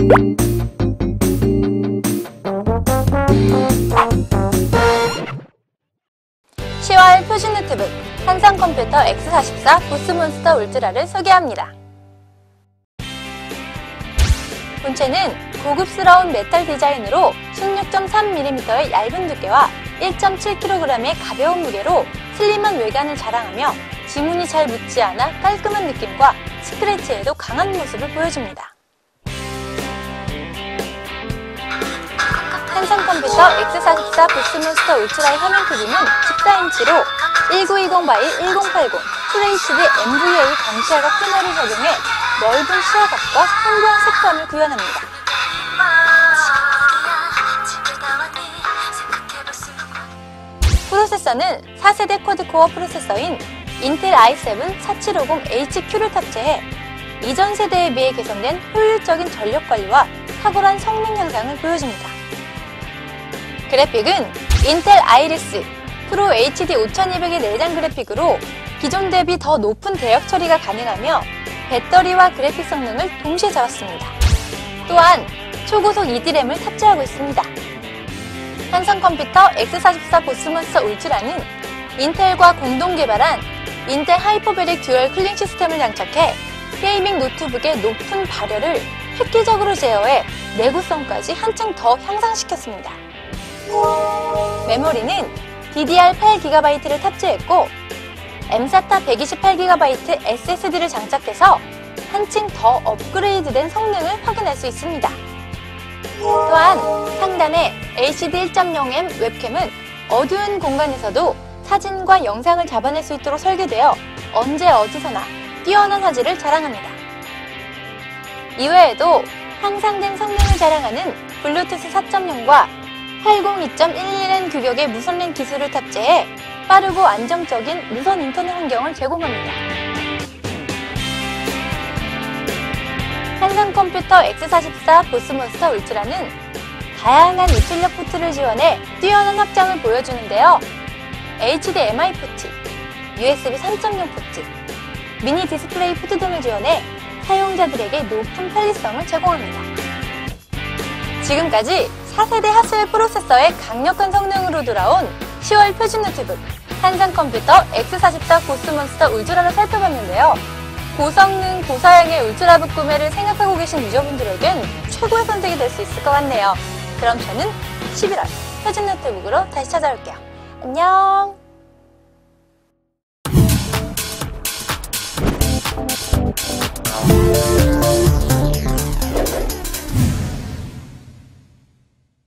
10월 표준 노트북 한성컴퓨터 X44 보스몬스터 울트라를 소개합니다. 본체는 고급스러운 메탈 디자인으로 16.3mm의 얇은 두께와 1.7kg의 가벼운 무게로 슬림한 외관을 자랑하며 지문이 잘 묻지 않아 깔끔한 느낌과 스크래치에도 강한 모습을 보여줍니다. 한성컴퓨터 X44 보스몬스터 울트라의 화면 크기는 14인치로 1920x1080 FHD MVA 광시야각 패널을 적용해 넓은 시야각과 풍부한 색감을 구현합니다. 프로세서는 4세대 쿼드코어 프로세서인 인텔 i7 4750HQ를 탑재해 이전 세대에 비해 개선된 효율적인 전력 관리와 탁월한 성능 향상을 보여줍니다. 그래픽은 인텔 아이리스 프로 HD 5200의 내장 그래픽으로 기존 대비 더 높은 대역 처리가 가능하며 배터리와 그래픽 성능을 동시에 잡았습니다. 또한 초고속 EDRAM을 탑재하고 있습니다. 한성컴퓨터 X44 보스몬스터 울트라는 인텔과 공동 개발한 인텔 하이퍼베릭 듀얼 쿨링 시스템을 장착해 게이밍 노트북의 높은 발열을 획기적으로 제어해 내구성까지 한층 더 향상시켰습니다. 메모리는 DDR8GB를 탑재했고 mSATA 128GB SSD를 장착해서 한층 더 업그레이드된 성능을 확인할 수 있습니다. 또한 상단의 LCD 1.0M 웹캠은 어두운 공간에서도 사진과 영상을 잡아낼 수 있도록 설계되어 언제 어디서나 뛰어난 화질을 자랑합니다. 이외에도 향상된 성능을 자랑하는 블루투스 4.0과 802.11n 규격의 무선 랜 기술을 탑재해 빠르고 안정적인 무선 인터넷 환경을 제공합니다. 한성컴퓨터 X44 보스몬스터 울트라는 다양한 입출력 포트를 지원해 뛰어난 확장을 보여주는데요. HDMI 포트, USB 3.0 포트, 미니 디스플레이 포트 등을 지원해 사용자들에게 높은 편리성을 제공합니다. 지금까지 4세대 하스웰 프로세서의 강력한 성능으로 돌아온 10월 표준 노트북 한성컴퓨터 X44 보스몬스터 울트라를 살펴봤는데요. 고성능, 고사양의 울트라북 구매를 생각하고 계신 유저분들에겐 최고의 선택이 될 수 있을 것 같네요. 그럼 저는 11월 표준 노트북으로 다시 찾아올게요. 안녕!